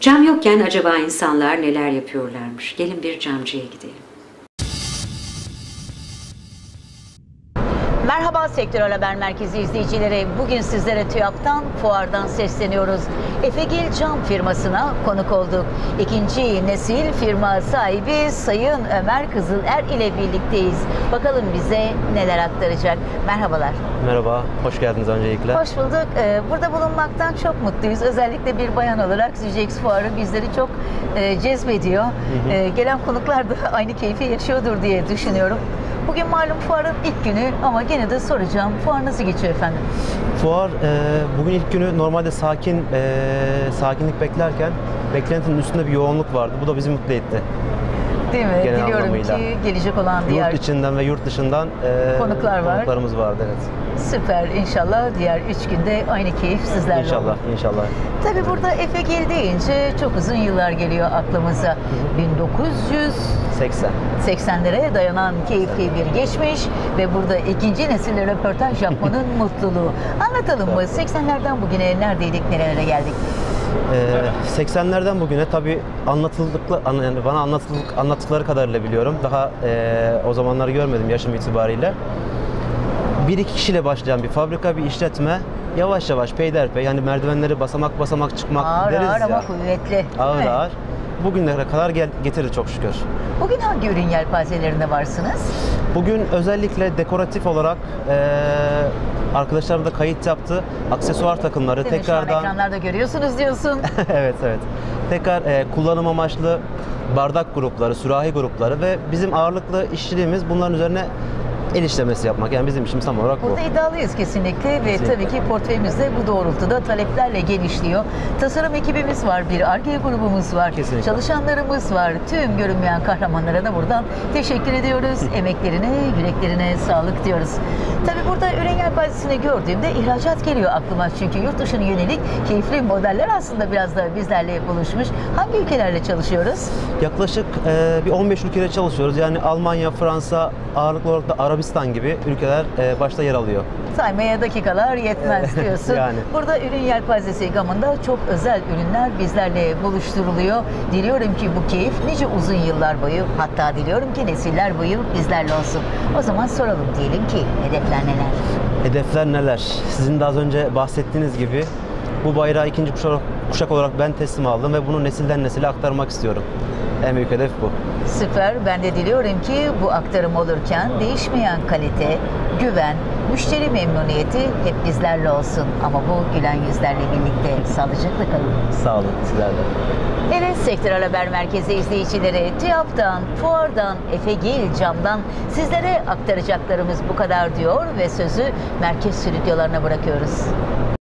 Cam yokken acaba insanlar neler yapıyorlarmış? Gelin bir camcıya gidelim. Merhaba Sektörel Haber Merkezi izleyicileri. Bugün sizlere TÜYAP'tan, fuardan sesleniyoruz. Efegil Cam firmasına konuk olduk. İkinci nesil firma sahibi Sayın Ömer Kızıler ile birlikteyiz. Bakalım bize neler aktaracak. Merhabalar. Merhaba, hoş geldiniz öncelikle. Hoş bulduk. Burada bulunmaktan çok mutluyuz. Özellikle bir bayan olarak Zijex Fuarı bizleri çok cezbediyor. Gelen konuklar da aynı keyfi yaşıyordur diye düşünüyorum. Bugün malum fuarın ilk günü ama gene de soracağım. Fuar nasıl geçiyor efendim? Fuar bugün ilk günü normalde sakinlik beklerken beklentinin üstünde bir yoğunluk vardı. Bu da bizi mutlu etti. Değil mi? Genel Diliyorum anlamıyla. ki gelecek olan diğer Yurt içinden ve yurt dışından konuklarımız vardı. Evet. Süper. İnşallah diğer 3 günde aynı keyif sizlerle olur. İnşallah, inşallah. Tabii burada Efegil deyince çok uzun yıllar geliyor aklımıza. 1980'lere dayanan keyifli bir geçmiş ve burada ikinci nesille röportaj yapmanın mutluluğu. Anlatalım mı? 80'lerden bugüne neredeydik, nerelere geldik? 80'lerden bugüne tabii yani bana anlattıkları kadarıyla biliyorum. Daha o zamanları görmedim yaşım itibariyle. Bir iki kişiyle başlayan bir fabrika, bir işletme, yavaş yavaş peyderpey, yani merdivenleri basamak basamak çıkmak Ağır deriz ağır ya. ama kuvvetli. Ağır ağır. Bugünlere kadar getirdi çok şükür. Bugün hangi ürün yelpazelerinde varsınız? Bugün özellikle dekoratif olarak arkadaşlarım da kayıt yaptı. Aksesuar takımları Değil mi? Şu an tekrardan ekranlarda görüyorsunuz diyorsun. evet. Tekrar kullanım amaçlı bardak grupları, sürahi grupları ve bizim ağırlıklı işçiliğimiz bunların üzerine el işlemesi yapmak. Yani bizim işimiz tam olarak bu. Burada iddialıyız kesinlikle ve tabii ki portföyümüz de bu doğrultuda taleplerle genişliyor. Tasarım ekibimiz var, bir Ar-Ge grubumuz var, Kesinlikle. Çalışanlarımız var. Tüm görünmeyen kahramanlara da buradan teşekkür ediyoruz. Emeklerine, yüreklerine sağlık diyoruz. Tabii burada ürün yelpazesini gördüğümde ihracat geliyor aklıma. Çünkü yurt dışına yönelik keyifli modeller aslında biraz da bizlerle buluşmuş. Hangi ülkelerle çalışıyoruz? Yaklaşık bir 15 ülkede çalışıyoruz. Yani Almanya, Fransa, ağırlıklı olarak da Arabistan gibi ülkeler başta yer alıyor. Saymaya dakikalar yetmez diyorsun. Yani. Burada ürün yelpazesi gamında çok özel ürünler bizlerle buluşturuluyor. Diliyorum ki bu keyif nice uzun yıllar boyu, hatta diliyorum ki nesiller boyu bizlerle olsun. O zaman soralım, diyelim ki hedefler neler? Hedefler neler? Sizin de az önce bahsettiğiniz gibi bu bayrağı ikinci kuşak olarak ben teslim aldım ve bunu nesilden nesile aktarmak istiyorum. En büyük hedef bu. Süper. Ben de diliyorum ki bu aktarım olurken değişmeyen kalite, güven, müşteri memnuniyeti hep bizlerle olsun. Ama bu gülen yüzlerle birlikte sağlıcakla kalın. Sağ olun sizlerle. Evet, Sektörel Haber Merkezi izleyicileri, TÜYAP'tan, fuardan, Efegil Cam'dan sizlere aktaracaklarımız bu kadar diyor ve sözü merkez stüdyolarına bırakıyoruz.